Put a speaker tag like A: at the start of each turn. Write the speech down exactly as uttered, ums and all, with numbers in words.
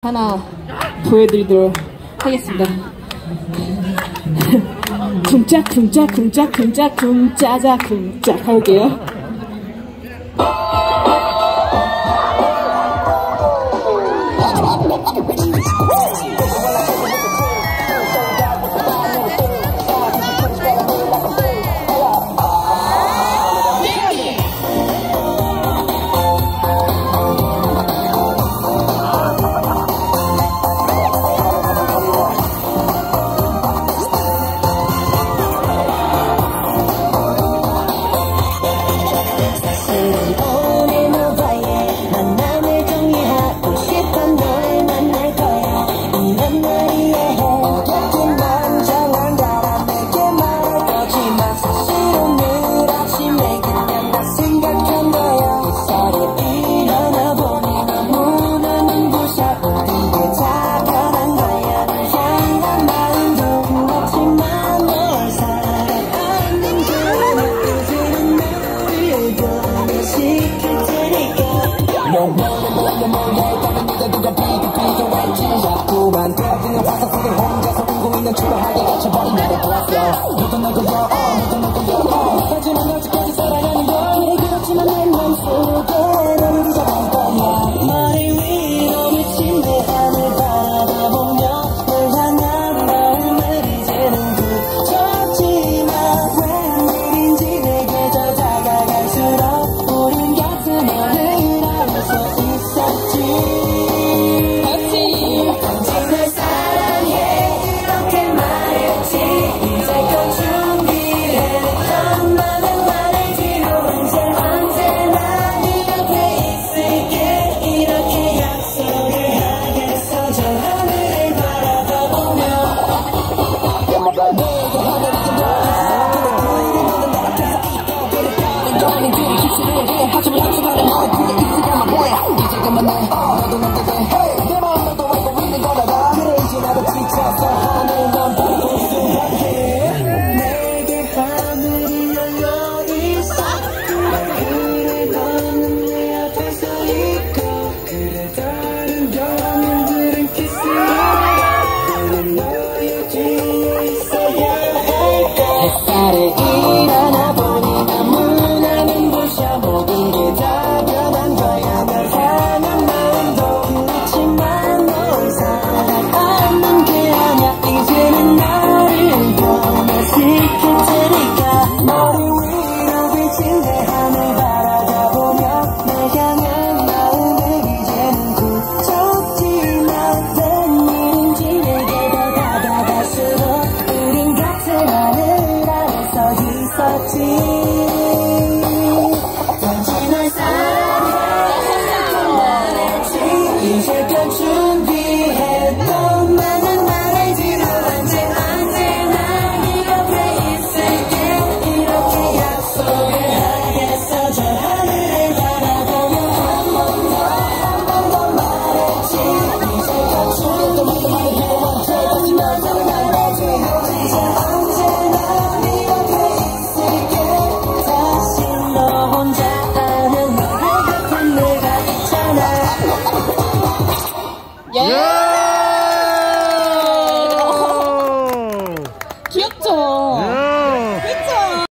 A: 하나 보여드리도록 하겠습니다. 쿵짝 쿵짝 쿵짝 쿵짝 쿵짜자 쿵짝 할게요. 자꾸만 그냥 화상 속에 혼자서 울고 있는 추하게 갇혀버린 나를 보았어. 너도 날 거야, 어, 너도 날 거야, 어. 하지만 아직까지 사랑하는 걸. 그렇지만 내 맘속에 너를 잊어버릴 거야. 머리 위로 미친 내 하늘 바라보며 널 향한 마음을 이제는 굳혔지만 웬일인지 내게 더 다가갈수록 우린 같은 너를 알 수 있었지. 햇살에 일어나 보니 너무나는 부셔. 모든 게 다 변한 거야. 널 향한 마음도 그렇지만 널 사랑하는 게 아냐. 이제는 너를 변화시킬 테니까. 머리 위로 비친 내 하늘 바라다보며 내 향한 마음을 이제는 굳혔지만 웬일인지 내게 더 다가갈수록 우린 같은 하늘 아래서 있었지. 단지 널 사랑했던 말했지. 이제껏 준비했던 많은 말해지로 언제 언제나 네 옆에 있을게. 이렇게 약속을 하겠어. 저 하늘을 바라보며 한 번 더 한 번 더 말했지. 이제껏 준비했던 많은 말해지로 언제까지 널 사랑하겠지. 이제 언제나 네 옆에 있을게. 다시 너 혼자 아는 너의 곁에 내가 있잖아.
B: 예!